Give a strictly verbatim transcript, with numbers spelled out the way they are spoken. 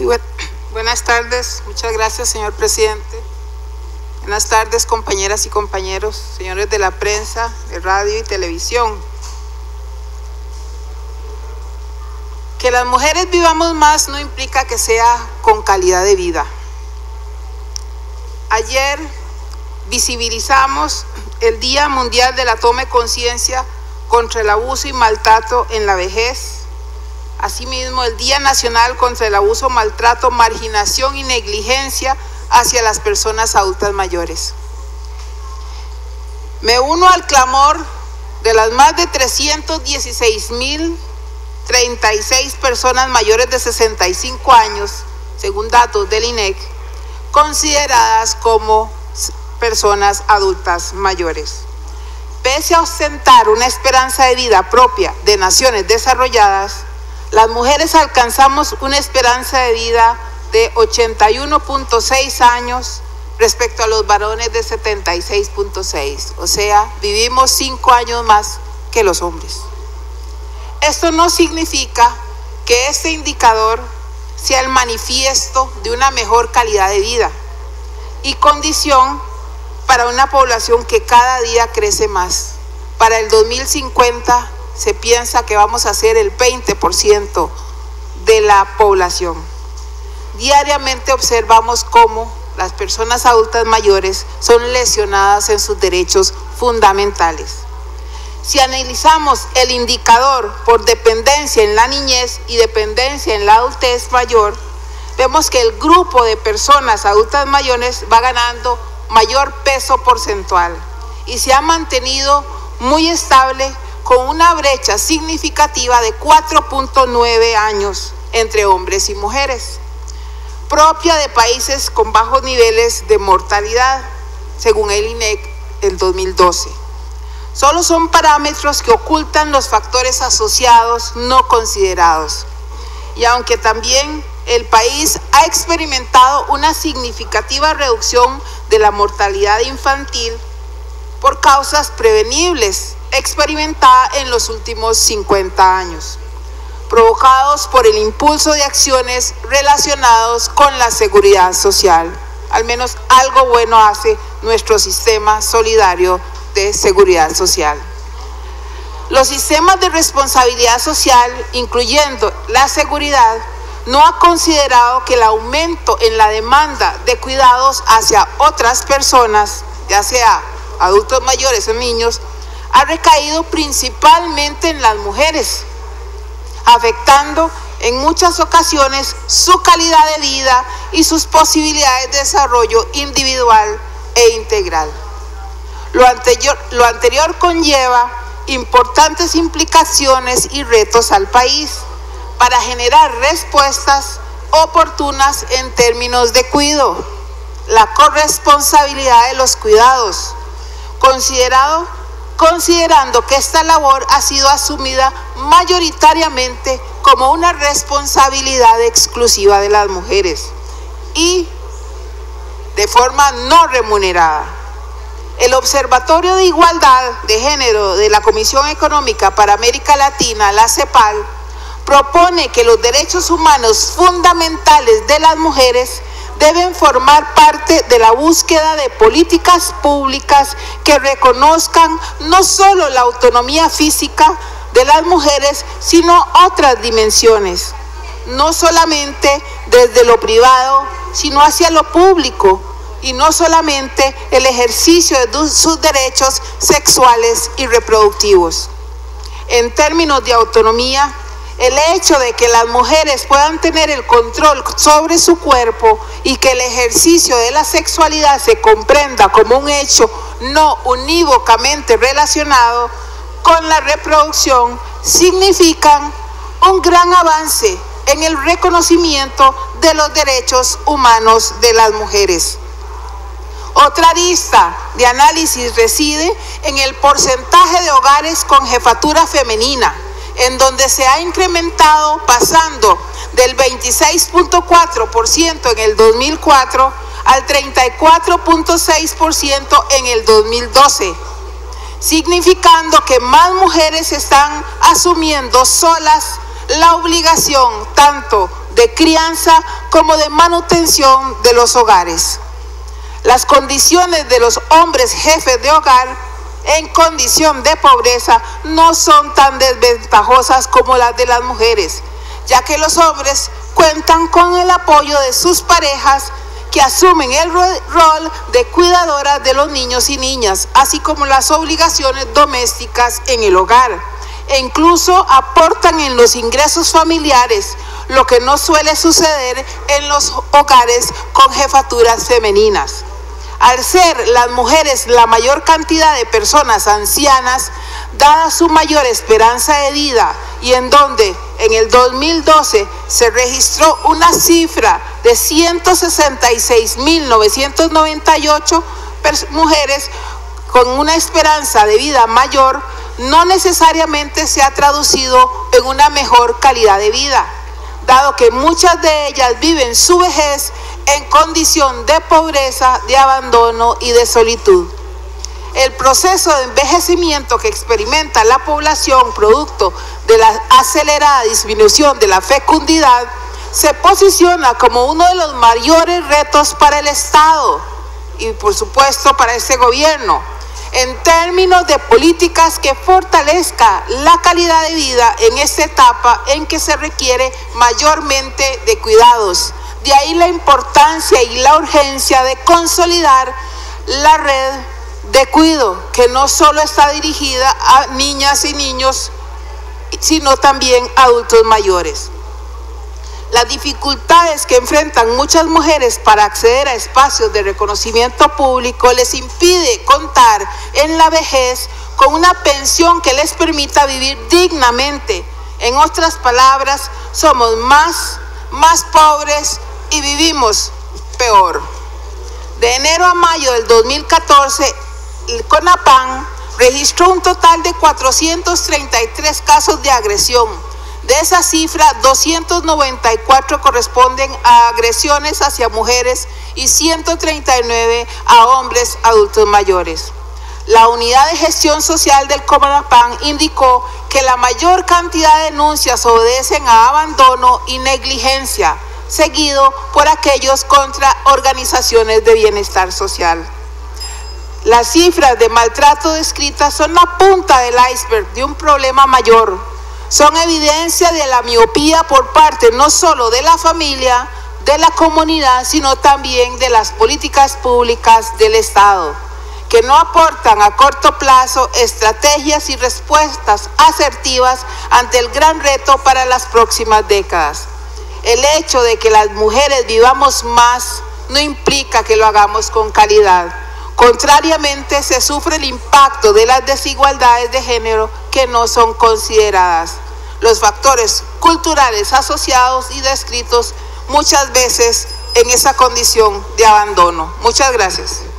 Muy buen, buenas tardes, muchas gracias, señor presidente. Buenas tardes, compañeras y compañeros, señores de la prensa, de radio y televisión. Que las mujeres vivamos más no implica que sea con calidad de vida. Ayer visibilizamos el Día Mundial de la Toma de Conciencia contra el Abuso y Maltrato en la Vejez. Asimismo, el Día Nacional contra el Abuso, Maltrato, Marginación y Negligencia hacia las personas adultas mayores. Me uno al clamor de las más de trescientos dieciséis mil treinta y seis personas mayores de sesenta y cinco años, según datos del I N E C, consideradas como personas adultas mayores. Pese a ostentar una esperanza de vida propia de naciones desarrolladas, las mujeres alcanzamos una esperanza de vida de ochenta y uno punto seis años respecto a los varones de setenta y seis punto seis, o sea, vivimos cinco años más que los hombres. Esto no significa que este indicador sea el manifiesto de una mejor calidad de vida y condición para una población que cada día crece más. Para el dos mil cincuenta se piensa que vamos a ser el veinte por ciento de la población. Diariamente observamos cómo las personas adultas mayores son lesionadas en sus derechos fundamentales. Si analizamos el indicador por dependencia en la niñez y dependencia en la adultez mayor, vemos que el grupo de personas adultas mayores va ganando mayor peso porcentual y se ha mantenido muy estable con una brecha significativa de cuatro punto nueve años entre hombres y mujeres, propia de países con bajos niveles de mortalidad, según el I N E C en dos mil doce. Solo son parámetros que ocultan los factores asociados no considerados. Y aunque también el país ha experimentado una significativa reducción de la mortalidad infantil por causas prevenibles experimentada en los últimos cincuenta años, provocados por el impulso de acciones relacionados con la seguridad social. Al menos algo bueno hace nuestro sistema solidario de seguridad social. Los sistemas de responsabilidad social, incluyendo la seguridad, no ha considerado que el aumento en la demanda de cuidados hacia otras personas, ya sea adultos mayores o niños, ha recaído principalmente en las mujeres, afectando en muchas ocasiones su calidad de vida y sus posibilidades de desarrollo individual e integral. Lo anterior, lo anterior conlleva importantes implicaciones y retos al país para generar respuestas oportunas en términos de cuidado, la corresponsabilidad de los cuidados, considerado, considerando que esta labor ha sido asumida mayoritariamente como una responsabilidad exclusiva de las mujeres y de forma no remunerada. El Observatorio de Igualdad de Género de la Comisión Económica para América Latina, la CEPAL, propone que los derechos humanos fundamentales de las mujeres deben formar parte de la búsqueda de políticas públicas que reconozcan no solo la autonomía física de las mujeres, sino otras dimensiones, no solamente desde lo privado, sino hacia lo público, y no solamente el ejercicio de sus derechos sexuales y reproductivos. En términos de autonomía, el hecho de que las mujeres puedan tener el control sobre su cuerpo y que el ejercicio de la sexualidad se comprenda como un hecho no unívocamente relacionado con la reproducción significan un gran avance en el reconocimiento de los derechos humanos de las mujeres. Otra arista de análisis reside en el porcentaje de hogares con jefatura femenina, en donde se ha incrementado pasando del veintiséis punto cuatro por ciento en el dos mil cuatro al treinta y cuatro punto seis por ciento en el dos mil doce, significando que más mujeres están asumiendo solas la obligación tanto de crianza como de manutención de los hogares. Las condiciones de los hombres jefes de hogar en condición de pobreza no son tan desventajosas como las de las mujeres, ya que los hombres cuentan con el apoyo de sus parejas que asumen el rol de cuidadoras de los niños y niñas, así como las obligaciones domésticas en el hogar, e incluso aportan en los ingresos familiares, lo que no suele suceder en los hogares con jefaturas femeninas. Al ser las mujeres la mayor cantidad de personas ancianas, dada su mayor esperanza de vida, y en donde en el dos mil doce se registró una cifra de ciento sesenta y seis mil novecientos noventa y ocho mujeres con una esperanza de vida mayor, no necesariamente se ha traducido en una mejor calidad de vida, dado que muchas de ellas viven su vejez en condición de pobreza, de abandono y de solitud. El proceso de envejecimiento que experimenta la población producto de la acelerada disminución de la fecundidad se posiciona como uno de los mayores retos para el Estado y por supuesto para este gobierno, en términos de políticas que fortalezca la calidad de vida en esta etapa en que se requiere mayormente de cuidados. De ahí la importancia y la urgencia de consolidar la red de cuidado, que no solo está dirigida a niñas y niños, sino también a adultos mayores. Las dificultades que enfrentan muchas mujeres para acceder a espacios de reconocimiento público les impide contar en la vejez con una pensión que les permita vivir dignamente. En otras palabras, somos más, más pobres y vivimos peor. De enero a mayo del dos mil catorce, el CONAPAN registró un total de cuatrocientos treinta y tres casos de agresión. De esa cifra, doscientos noventa y cuatro corresponden a agresiones hacia mujeres y ciento treinta y nueve a hombres adultos mayores. La unidad de gestión social del CONAPAN indicó que la mayor cantidad de denuncias obedecen a abandono y negligencia, seguido por aquellos contra organizaciones de bienestar social. Las cifras de maltrato descritas son la punta del iceberg de un problema mayor. Son evidencia de la miopía por parte no solo de la familia, de la comunidad, sino también de las políticas públicas del Estado, que no aportan a corto plazo estrategias y respuestas asertivas ante el gran reto para las próximas décadas. El hecho de que las mujeres vivamos más no implica que lo hagamos con calidad. Contrariamente, se sufre el impacto de las desigualdades de género que no son consideradas. Los factores culturales asociados y descritos muchas veces en esa condición de abandono. Muchas gracias.